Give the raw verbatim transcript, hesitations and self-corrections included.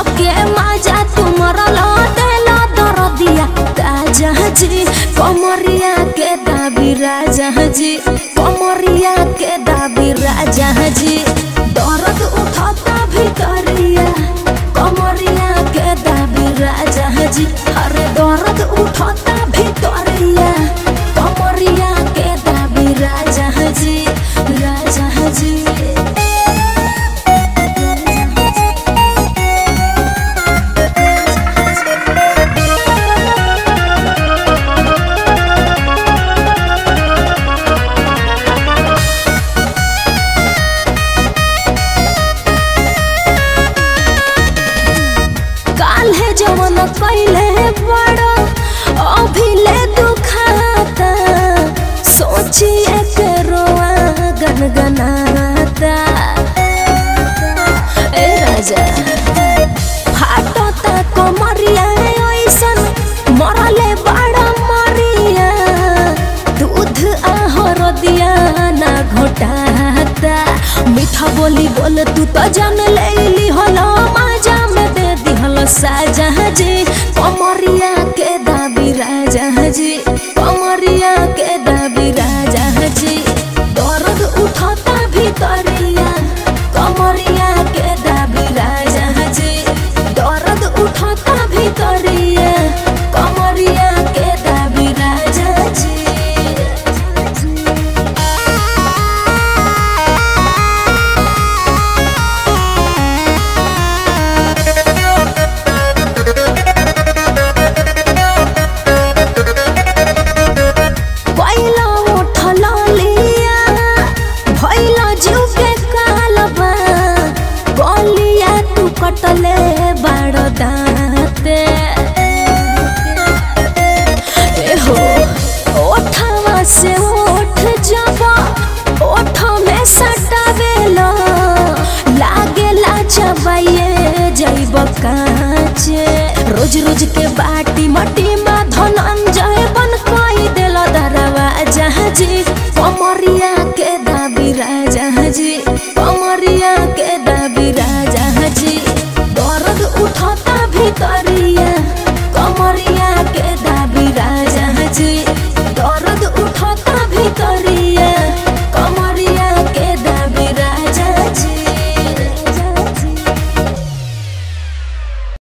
के मजा तुमरा देला दरदिया राजा जी कमरिया के दाबी राजा जी कमरिया के दाबी राजा जी दर्द उठाता भितरिया कमरिया के दाबी राजा जी अरे दर्द उठाता भितरिया कमरिया के दाबी राजा जी राजा जी जवन कैले बड़ा अभी ले दुखाता सोचिए के रोआ गनगनाता ए राजा फाटता कमरिया ऐसन मरले बड़ा मरिया दूध आहर दिया ना घोटाता मीठा बोली बोल तू तो जान ले ली हलो मजा में दे दी हलो साजा जी कमरिया के दाबी राजा जी कमरिया के दाबी राजा जी दर्द उठाता भितरिया कमरिया के दाबी राजा जी दर्द उठाता भितरिया कमरिया के दाबी राजा जी कटले बड़ दाते ए हो ओठवा से ओठ जबा ओठ में सटावेला लागेला चबाइए जइब काचे रोज रोज के बाटी मटी में धनंजय बन कई देला दरवाजा जी कमरिया के दाबी राजा जी कमरिया के दाबी राजा जी दर्द उठाता भितरिया कमरिया के दाबी राजा जी दर्द उठाता भितरिया।